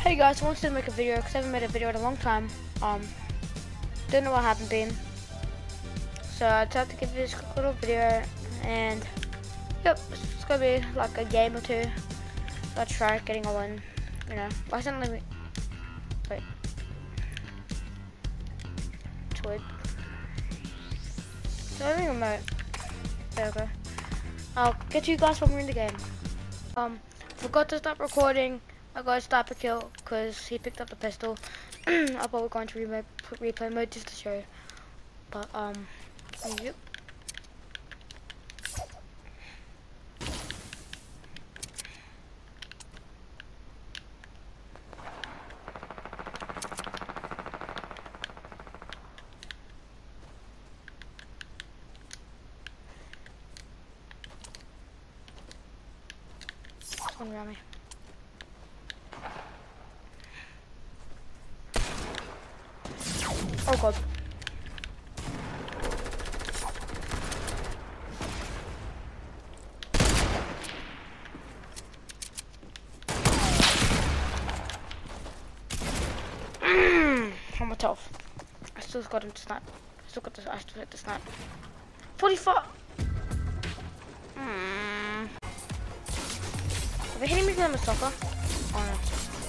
Hey guys, I wanted to make a video because I haven't made a video in a long time. Don't know what happened been. So I decided to give this quick little video, and yep, it's gonna be like a game or two. I'll try getting all in. You know, why isn't it let me? Wait. Twig. Driving remote. There we go. I'll get you guys when we're in the game. Forgot to stop recording. I got a sniper kill because he picked up the pistol. I thought we were going to replay mode just to show. But yep. One around me. Oh god. How much health? I still got him to snipe. I still hit the snipe. 44! Are they hitting me because I'm a soccer? Oh no.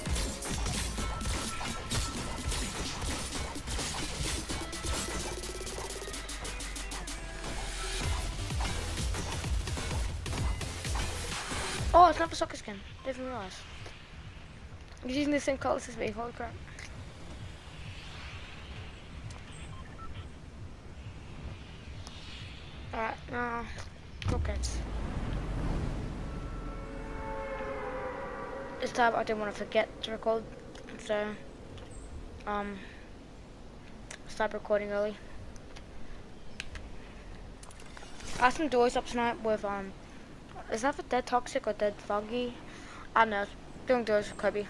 Oh, it's not the soccer skin. Didn't realize. He's using the same colors as me. Holy crap. Alright, now, okay. This time I didn't want to forget to record, so start recording early. I had some doors up tonight with is that for Dead Toxic or Dead Foggy? I don't know. Doing doors with Kobe.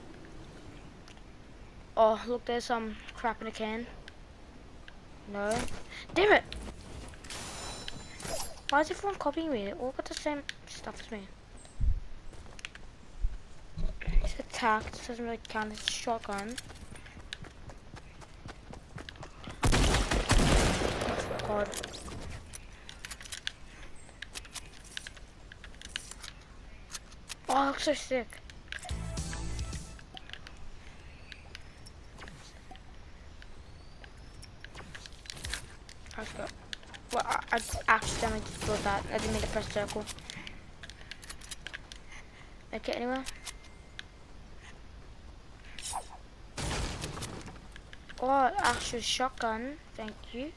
Oh look, there's some crap in a can. No. Damn it! Why is everyone copying me? They all got the same stuff as me. It's attack, this doesn't really count as a shotgun. Oh god. Oh, it looks so sick. Let's go. Well, I accidentally just built that. I didn't mean to press circle. Make it anywhere? Oh, actual shotgun. Thank you.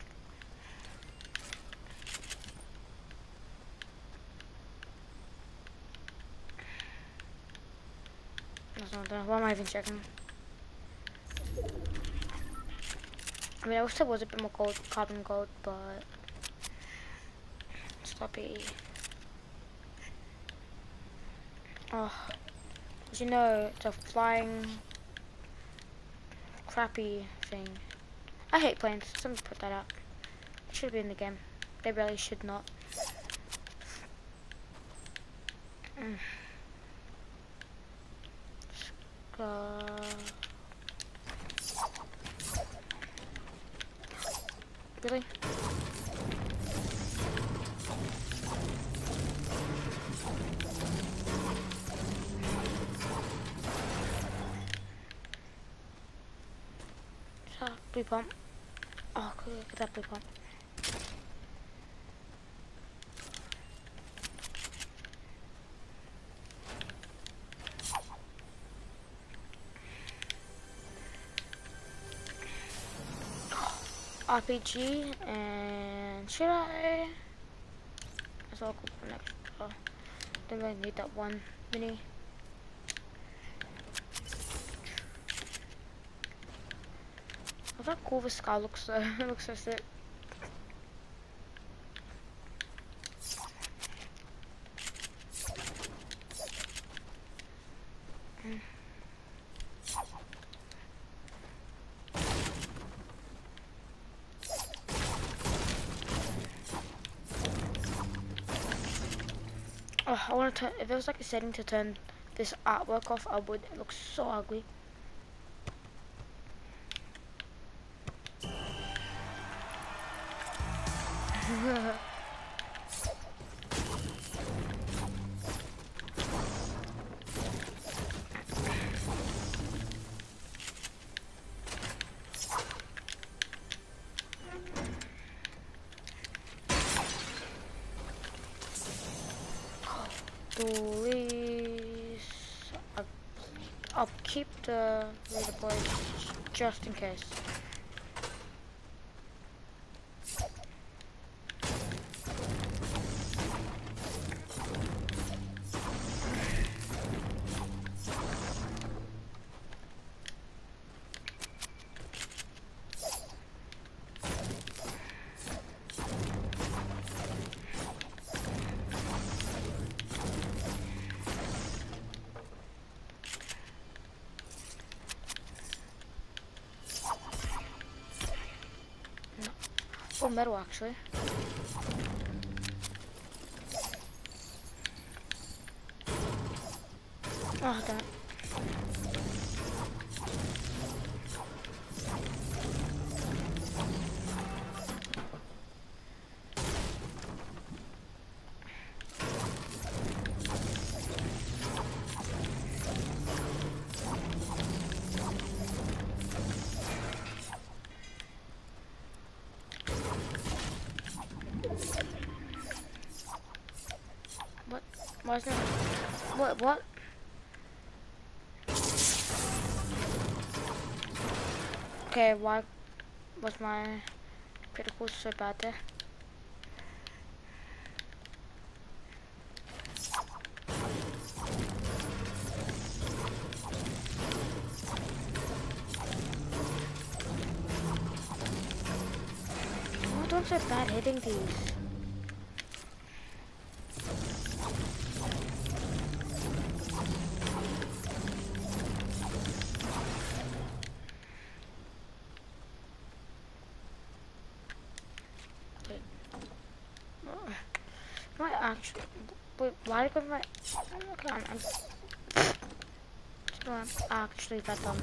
That's not done. Why am I even checking? I mean, I wish there was a bit more gold, carbon gold, but sloppy. Oh, as you know, it's a flying, crappy thing. I hate planes. Somebody put that out. It should be in the game. They really should not. Really? Blue pump. Oh, cool, look at that blue pump. RPG, and should I? That's all cool for next. Oh, don't really need that one mini. Look how cool the sky looks though. It looks so sick. Oh, I want to turn, if there was like a setting to turn this artwork off, I would. It looks so ugly. Please, I'll keep the leaderboard just in case. Oh, metal actually. Oh, damn it. Why isn't it? What? Okay, why was my critical so bad there? Oh, don't so bad hitting these. My actually, wait, why did my, okay, I'm actually that dumb.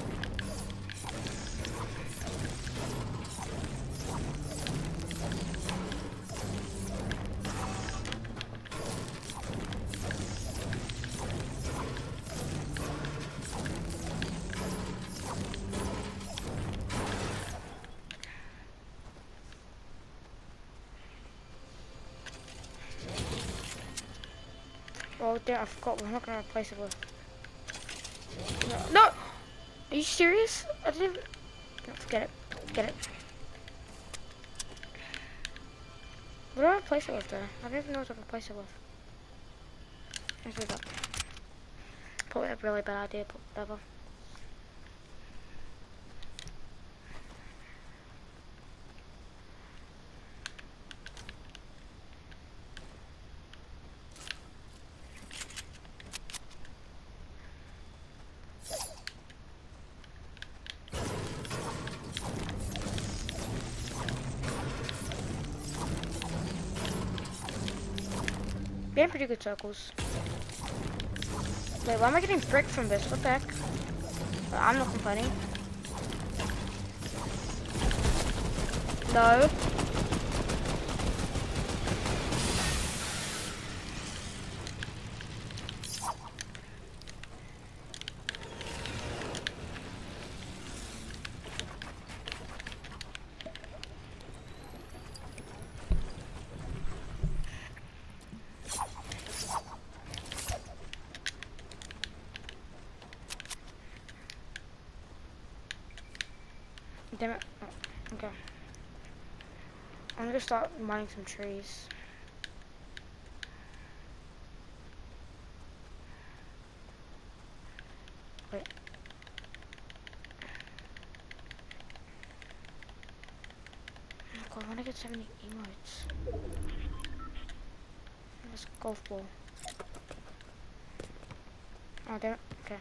Oh damn, I forgot, we're not gonna replace it with. No! Are you serious? I didn't even... No, forget it. Get it. What do I replace it with though? I don't even know what to replace it with. Let's leave that. Probably a really bad idea, but whatever. We're in pretty good circles. Wait, why am I getting brick from this? What the heck? I'm not complaining. No. Damn it. Oh, okay. I'm gonna start mining some trees. Wait. Oh god, I wanna get 70 emotes. Let's golf ball. Oh, damn it. Okay.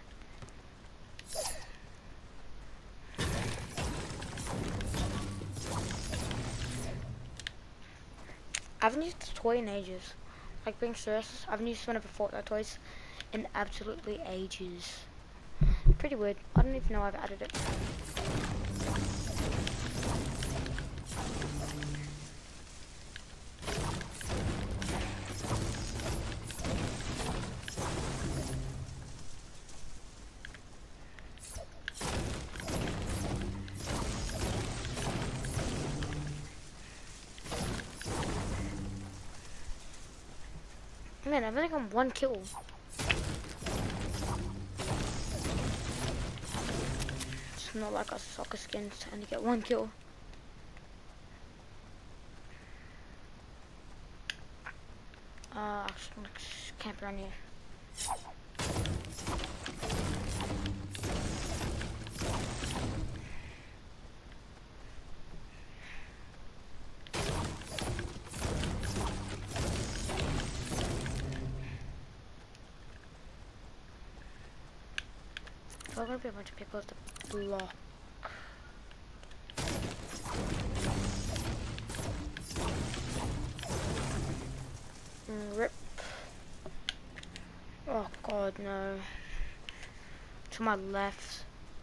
I haven't used the toy in ages. Like being serious, I haven't used one of the Fortnite toys in absolutely ages. Pretty weird. I don't even know I've added it. Man, I've only got 1 kill. It's not like a soccer skin trying to get 1 kill. Actually, let's camp around here. There's gonna be a bunch of people at the block. Rip. Oh god, no. To my left.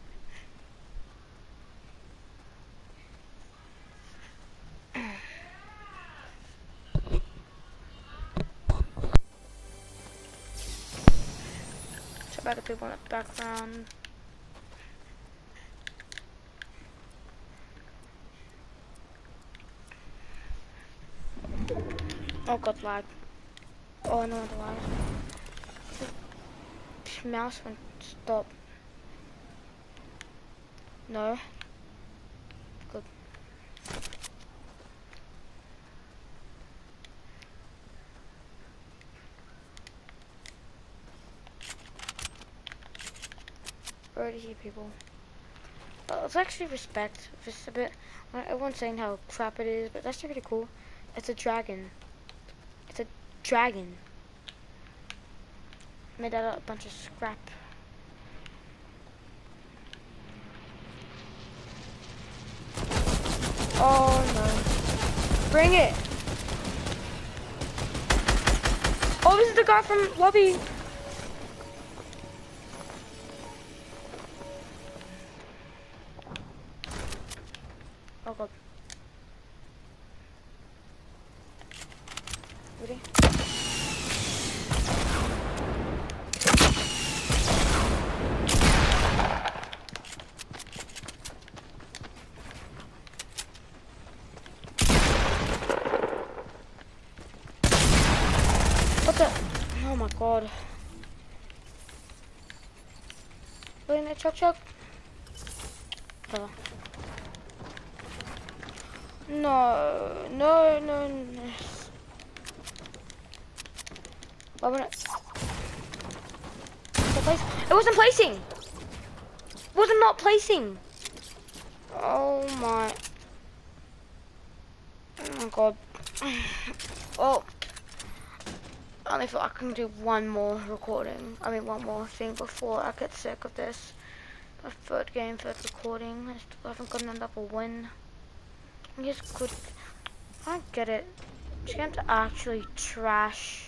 So back to people in the background. Oh god, lag. Oh, I know what the lag is. Mouse went stop. No. Good. Already see people. Let's actually respect this a bit. Everyone's saying how crap it is, but that's really cool. It's a dragon. It's a dragon. Made out of a bunch of scrap. Oh no. Bring it! Oh, this is the guy from Lobby! Oh god. Ready? What the? Oh my god. Wait in there, Chuck. Oh. No. Why would it? It wasn't placing! It wasn't not placing! Oh my. Oh my god. Oh. I only feel I can do one more recording. One more thing before I get sick of this. My third recording. I still haven't gotten another win. I'm just good. I don't get it. This game's actually trash.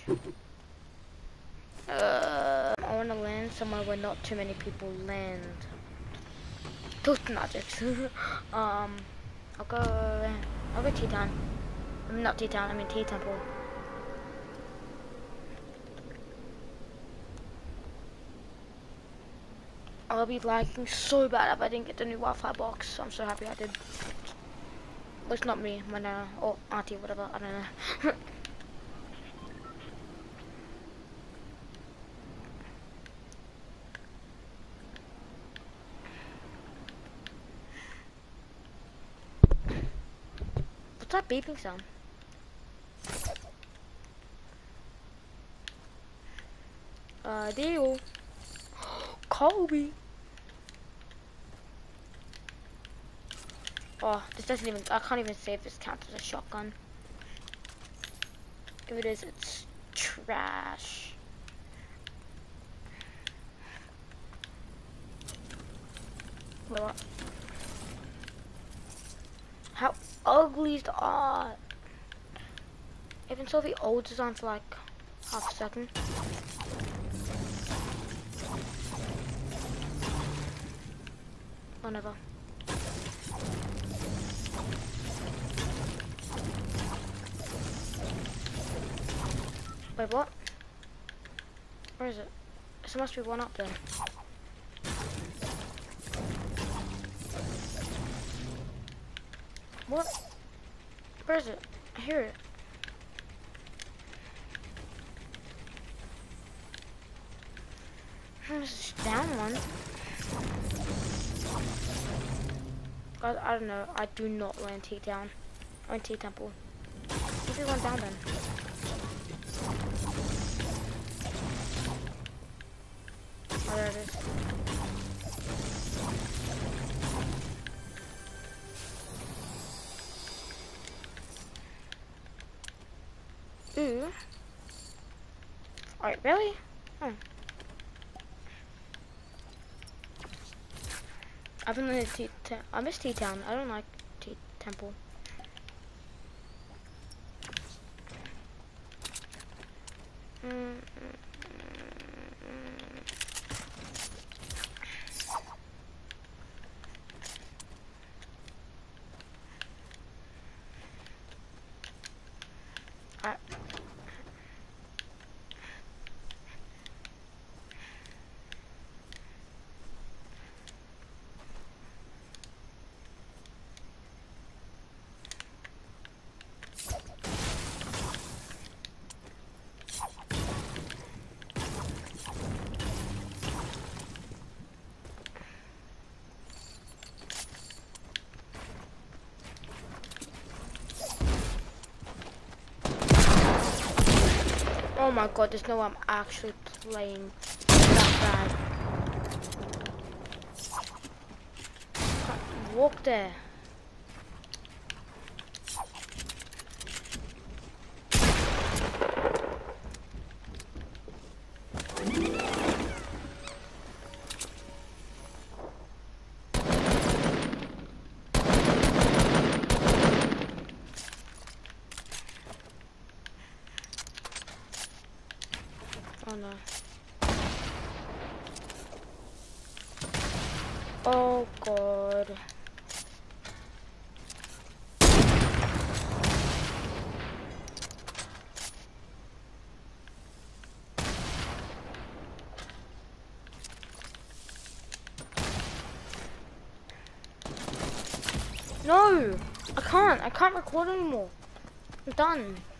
I want to land somewhere where not too many people land. Tooth magics. I'll go T-Town. Not T-Town, I mean T-Temple. I'll be lagging so bad if I didn't get the new Wi-Fi box. So I'm so happy I did. Well, it's not me, my nana, or auntie, whatever, I don't know. What's that beeping sound? Deal. Kobe. Oh, this doesn't even, I can't even say if this counts as a shotgun. If it is, it's trash. What? How ugly is the art? Even saw the old design for like half a second. Whatever. Wait, what? Where is it? There must be one up then. What? Where is it? I hear it. There's down one. God, I don't know. I do not want to take down. I want to take temple. Maybe one down then. Oh, there it is. Ooh. Alright, really? Oh. I've been in I miss T-Town. I don't like Temple. Oh my god, there's no way I'm actually playing that bad. Can't walk there. Oh no. Oh god. No! I can't record anymore. I'm done.